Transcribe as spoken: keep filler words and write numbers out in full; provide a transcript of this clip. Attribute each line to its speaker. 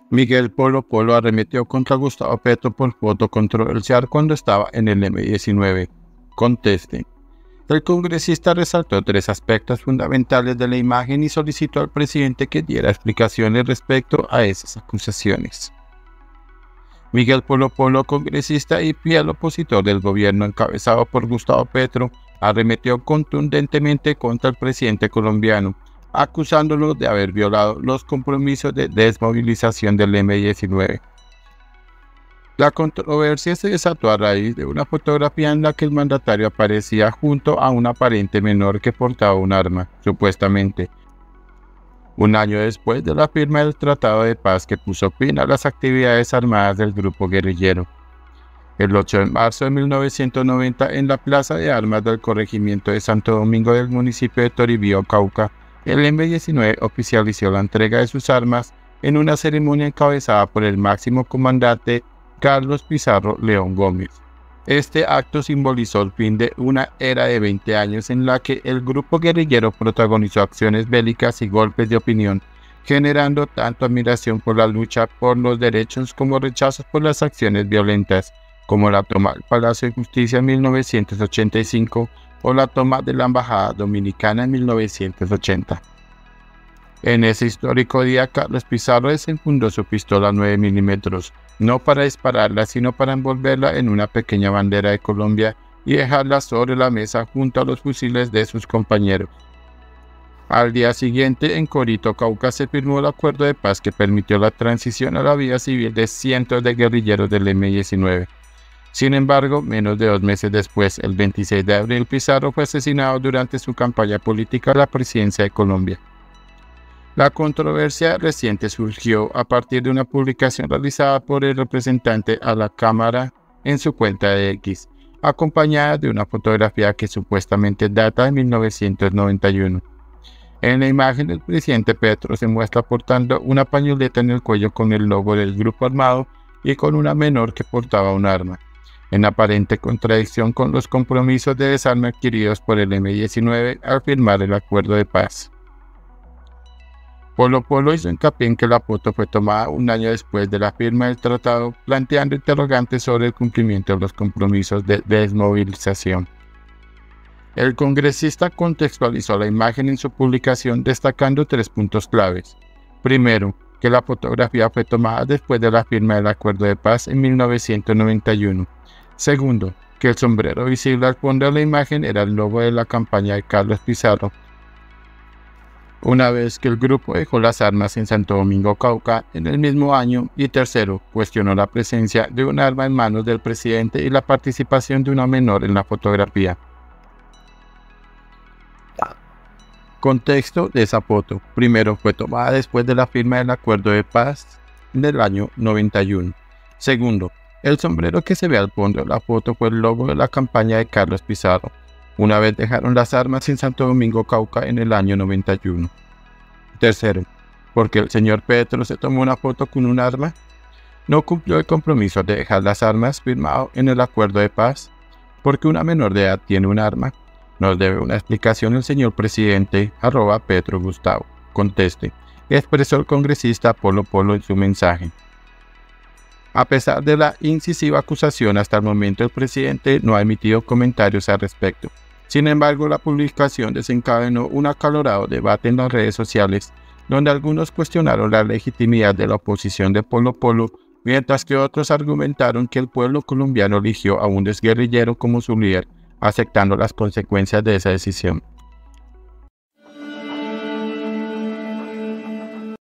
Speaker 1: Miguel Polo Polo arremetió contra Gustavo Petro por foto controversial cuando estaba en el eme diecinueve. Conteste. El congresista resaltó tres aspectos fundamentales de la imagen y solicitó al presidente que diera explicaciones respecto a esas acusaciones. Miguel Polo Polo, congresista y fiel opositor del gobierno encabezado por Gustavo Petro, arremetió contundentemente contra el presidente colombiano, acusándolo de haber violado los compromisos de desmovilización del eme diecinueve. La controversia se desató a raíz de una fotografía en la que el mandatario aparecía junto a un aparente menor que portaba un arma, supuestamente, un año después de la firma del Tratado de Paz que puso fin a las actividades armadas del grupo guerrillero. El ocho de marzo de mil novecientos noventa, en la Plaza de Armas del corregimiento de Santo Domingo del municipio de Toribío, Cauca, el eme diecinueve oficializó la entrega de sus armas en una ceremonia encabezada por el máximo comandante Carlos Pizarro León Gómez. Este acto simbolizó el fin de una era de veinte años en la que el grupo guerrillero protagonizó acciones bélicas y golpes de opinión, generando tanto admiración por la lucha por los derechos como rechazos por las acciones violentas, como la toma del Palacio de Justicia en mil novecientos ochenta y cinco o la toma de la Embajada Dominicana en mil novecientos ochenta. En ese histórico día, Carlos Pizarro desenfundó su pistola nueve milímetros, no para dispararla, sino para envolverla en una pequeña bandera de Colombia y dejarla sobre la mesa junto a los fusiles de sus compañeros. Al día siguiente, en Corito, Cauca, se firmó el acuerdo de paz que permitió la transición a la vida civil de cientos de guerrilleros del eme diecinueve. Sin embargo, menos de dos meses después, el veintiséis de abril, Pizarro fue asesinado durante su campaña política a la presidencia de Colombia. La controversia reciente surgió a partir de una publicación realizada por el representante a la Cámara en su cuenta de X, acompañada de una fotografía que supuestamente data de mil novecientos noventa y uno. En la imagen, el presidente Petro se muestra portando una pañoleta en el cuello con el logo del grupo armado y con una menor que portaba un arma, en aparente contradicción con los compromisos de desarme adquiridos por el eme diecinueve al firmar el acuerdo de paz. Polo Polo hizo hincapié en que la foto fue tomada un año después de la firma del tratado, planteando interrogantes sobre el cumplimiento de los compromisos de desmovilización. El congresista contextualizó la imagen en su publicación destacando tres puntos claves. Primero, que la fotografía fue tomada después de la firma del acuerdo de paz en mil novecientos noventa y uno. Segundo, que el sombrero visible al fondo de la imagen era el logo de la campaña de Carlos Pizarro, una vez que el grupo dejó las armas en Santo Domingo, Cauca, en el mismo año. Y tercero, cuestionó la presencia de un arma en manos del presidente y la participación de una menor en la fotografía. Contexto de esa foto. Primero, fue tomada después de la firma del acuerdo de paz del año noventa y uno. Segundo, el sombrero que se ve al fondo de la foto fue el logo de la campaña de Carlos Pizarro, una vez dejaron las armas en Santo Domingo, Cauca, en el año noventa y uno. Tercero, porque el señor Petro se tomó una foto con un arma, no cumplió el compromiso de dejar las armas firmado en el acuerdo de paz, porque una menor de edad tiene un arma. Nos debe una explicación el señor presidente, arroba Petro Gustavo. Conteste, expresó el congresista Polo Polo en su mensaje. A pesar de la incisiva acusación, hasta el momento el presidente no ha emitido comentarios al respecto. Sin embargo, la publicación desencadenó un acalorado debate en las redes sociales, donde algunos cuestionaron la legitimidad de la oposición de Polo Polo, mientras que otros argumentaron que el pueblo colombiano eligió a un exguerrillero como su líder, aceptando las consecuencias de esa decisión.